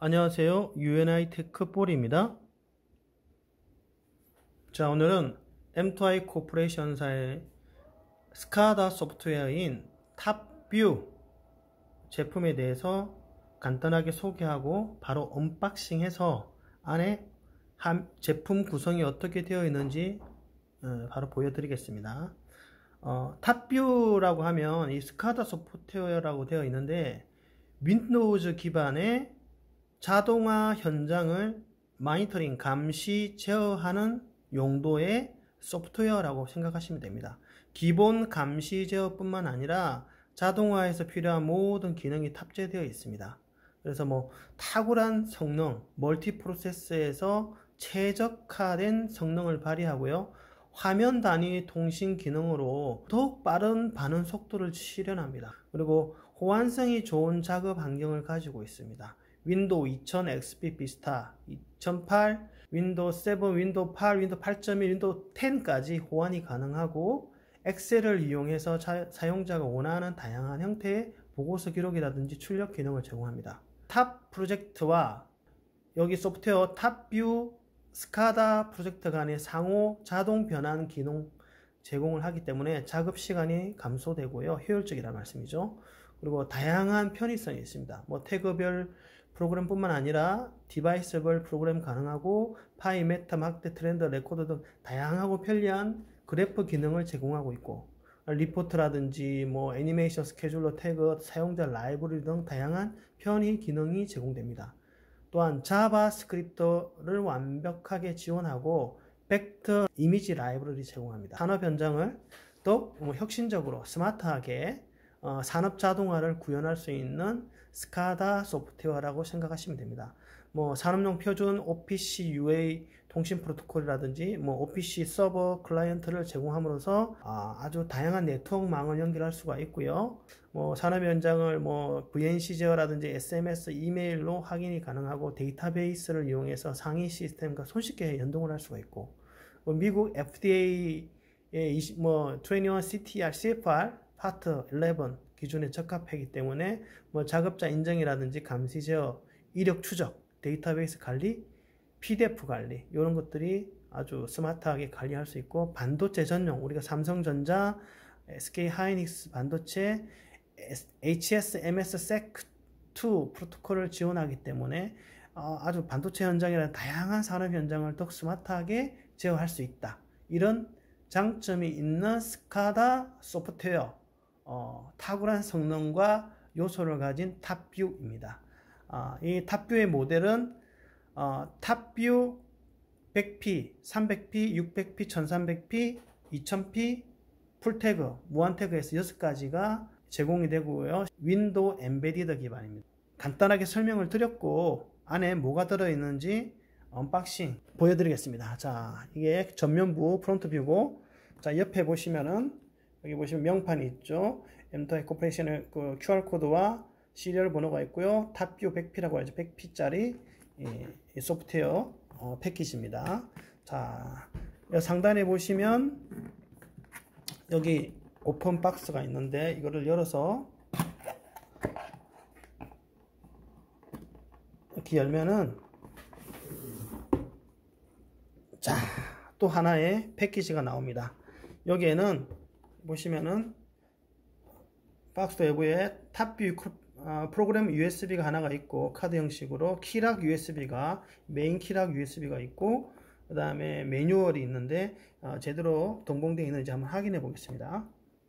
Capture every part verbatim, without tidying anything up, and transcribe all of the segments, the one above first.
안녕하세요. 유엔아이 테크폴입니다. 자, 오늘은 엠투아이 코퍼레이션사의 스카다 소프트웨어인 탑뷰 제품에 대해서 간단하게 소개하고 바로 언박싱해서 안에 한 제품 구성이 어떻게 되어 있는지 어, 바로 보여드리겠습니다. 어, 탑뷰라고 하면 이 스카다 소프트웨어라고 되어 있는데 윈도우즈 기반의 자동화 현장을 마니터링, 감시, 제어하는 용도의 소프트웨어라고 생각하시면 됩니다. 기본 감시 제어 뿐만 아니라 자동화에서 필요한 모든 기능이 탑재되어 있습니다. 그래서 뭐 탁월한 성능, 멀티 프로세스에서 최적화된 성능을 발휘하고요. 화면 단위 통신 기능으로 더욱 빠른 반응 속도를 실현합니다. 그리고 호환성이 좋은 작업 환경을 가지고 있습니다. 윈도우 이천 엑스피 비스타, 이천팔, 윈도우 칠, 윈도우 팔, 윈도우 팔 점 일, 윈도우 텐까지 호환이 가능하고 엑셀을 이용해서 자, 사용자가 원하는 다양한 형태의 보고서 기록이라든지 출력 기능을 제공합니다. 탑 프로젝트와 여기 소프트웨어 탑뷰 스카다 프로젝트 간의 상호 자동 변환 기능 제공을 하기 때문에 작업 시간이 감소되고요. 효율적이라는 말씀이죠. 그리고 다양한 편의성이 있습니다. 뭐 태그별 프로그램뿐만 아니라 디바이스별 프로그램 가능하고 파이, 메타, 막대, 트렌드, 레코더 등 다양하고 편리한 그래프 기능을 제공하고 있고 리포트라든지 뭐 애니메이션 스케줄러 태그, 사용자 라이브러리 등 다양한 편의 기능이 제공됩니다. 또한 자바스크립트를 완벽하게 지원하고 벡터 이미지 라이브러리 제공합니다. 산업 현장을 또 뭐 혁신적으로 스마트하게 어, 산업 자동화를 구현할 수 있는 스카다 소프트웨어라고 생각하시면 됩니다. 뭐 산업용 표준 오피씨 유에이 통신 프로토콜이라든지 뭐 오피씨 서버 클라이언트를 제공함으로써 아, 아주 다양한 네트워크망을 연결할 수가 있고요. 뭐 산업 현장을 뭐 브이엔씨 제어라든지 에스엠에스, 이메일로 확인이 가능하고 데이터베이스를 이용해서 상위 시스템과 손쉽게 연동을 할 수가 있고 뭐 미국 에프디에이의 뭐 이십일 씨티알, 씨에프알 파트 십일 기준에 적합하기 때문에 뭐 작업자 인증이라든지 감시 제어, 이력 추적, 데이터베이스 관리, 피디에프 관리 이런 것들이 아주 스마트하게 관리할 수 있고 반도체 전용 우리가 삼성전자, 에스케이 하이닉스 반도체, 에이치에스 엠에스 세크 투 프로토콜을 지원하기 때문에 어, 아주 반도체 현장이라는 다양한 산업 현장을 더 스마트하게 제어할 수 있다. 이런 장점이 있는 스카다 소프트웨어 어, 탁월한 성능과 요소를 가진 탑뷰입니다. 어, 이 탑뷰의 모델은 어, 탑뷰 백 피, 삼백 피, 육백 피, 천삼백 피, 이천 피, 풀태그, 무한태그에서 여섯 가지가 제공이 되고요. 윈도우 엠베디드 기반입니다. 간단하게 설명을 드렸고 안에 뭐가 들어있는지 언박싱 보여드리겠습니다. 자, 이게 전면부 프론트 뷰고 자, 옆에 보시면은 여기 보시면 명판이 있죠. 엠투아이 코퍼레이션의 그 큐알코드와 시리얼 번호가 있고요. 탑뷰 백 피라고 하죠. 백 피짜리 이, 이 소프트웨어 어, 패키지입니다. 자, 상단에 보시면 여기 오픈 박스가 있는데 이거를 열어서 이렇게 열면은 자, 또 하나의 패키지가 나옵니다. 여기에는 보시면은 박스 외부에 탑뷰 어, 프로그램 유에스비가 하나가 있고 카드 형식으로 키락 유에스비가 메인 키락 유에스비가 있고 그 다음에 매뉴얼이 있는데 어, 제대로 동봉되어 있는지 한번 확인해 보겠습니다.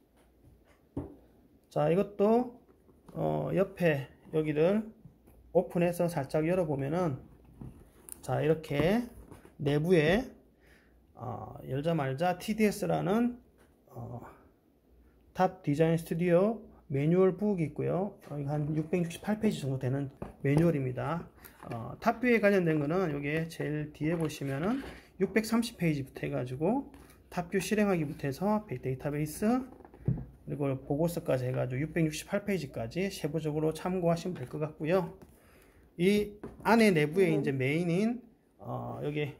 자, 이것도 어, 옆에 여기를 오픈해서 살짝 열어보면은 자, 이렇게 내부에 어, 열자마자 티디에스라는 어, 탑 디자인 스튜디오 매뉴얼 북이 있고요. 한 육백육십팔 페이지 정도 되는 매뉴얼입니다. 어, 탑뷰에 관련된 거는 여기 제일 뒤에 보시면은 육백삼십 페이지부터 해가지고 탑뷰 실행하기부터 해서 데이터베이스 그리고 보고서까지 해가지고 육백육십팔 페이지까지 세부적으로 참고하시면 될 것 같고요. 이 안에 내부에 이제 메인인 어, 여기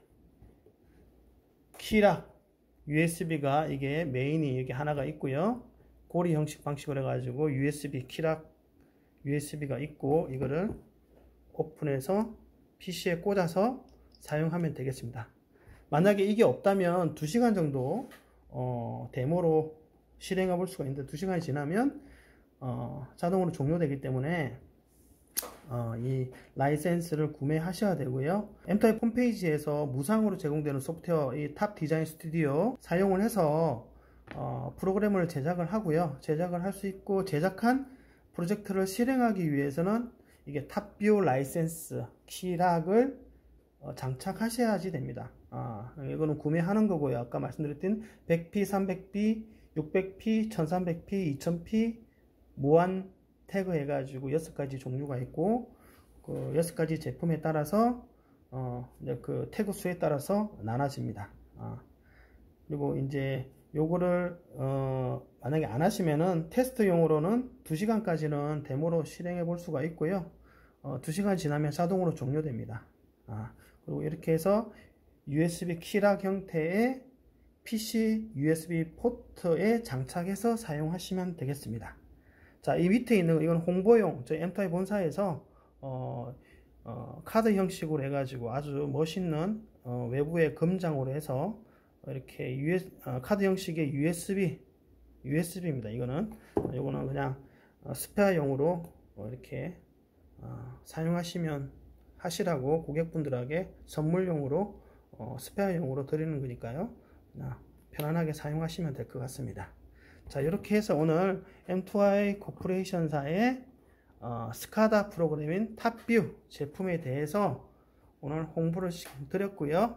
키락 유에스비가 이게 메인이 여기 하나가 있고요. 고리 형식 방식으로 해가지고 유에스비 키락 유에스비가 있고 이거를 오픈해서 피시에 꽂아서 사용하면 되겠습니다. 만약에 이게 없다면 두 시간 정도 어, 데모로 실행해 볼 수가 있는데 두 시간이 지나면 어, 자동으로 종료되기 때문에 어, 이 라이센스를 구매하셔야 되고요. 엠타입 홈페이지에서 무상으로 제공되는 소프트웨어 이 탑 디자인 스튜디오 사용을 해서 어, 프로그램을 제작을 하고요. 제작을 할 수 있고 제작한 프로젝트를 실행하기 위해서는 이게 탑뷰 라이센스 키락을 어, 장착하셔야지 됩니다. 아, 이거는 구매하는 거고요. 아까 말씀드렸던 백 피, 삼백 피, 육백 피, 천삼백 피, 이천 피 무한 태그 해가지고 여섯 가지 종류가 있고 그 여섯 가지 제품에 따라서 어, 이제 그 태그 수에 따라서 나눠집니다. 아, 그리고 이제 요거를 어, 만약에 안 하시면은 테스트용으로는 두 시간까지는 데모로 실행해 볼 수가 있고요. 어, 두 시간 지나면 자동으로 종료됩니다. 아, 그리고 이렇게 해서 유에스비 키락 형태의 피시 유에스비 포트에 장착해서 사용하시면 되겠습니다. 자, 이 밑에 있는 이건 홍보용 저희 엠타입 본사에서 어, 어, 카드 형식으로 해가지고 아주 멋있는 어, 외부의 금장으로 해서 이렇게 유에스, 어, 카드 형식의 유에스비 유에스비입니다. 이거는 이거는 그냥 어, 스페어용으로 어, 이렇게 어, 사용하시면 하시라고 고객분들에게 선물용으로 어, 스페어용으로 드리는 거니까요. 어, 편안하게 사용하시면 될 것 같습니다. 자, 이렇게 해서 오늘 엠투아이 코퍼레이션사의 어, 스카다 프로그램인 탑뷰 제품에 대해서 오늘 홍보를 드렸고요.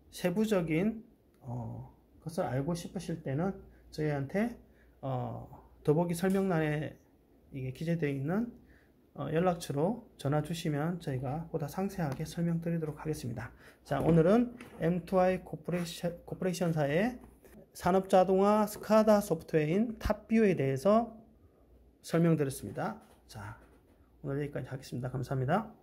세부적인 어, 것을 알고 싶으실 때는 저희한테 어, 더보기 설명란에 이게 기재되어 있는 어, 연락처로 전화 주시면 저희가 보다 상세하게 설명드리도록 하겠습니다. 자, 오늘은 엠투아이 코퍼레이션, 코퍼레이션사의 산업자동화 스카다 소프트웨어인 탑뷰에 대해서 설명드렸습니다. 자, 오늘 여기까지 하겠습니다. 감사합니다.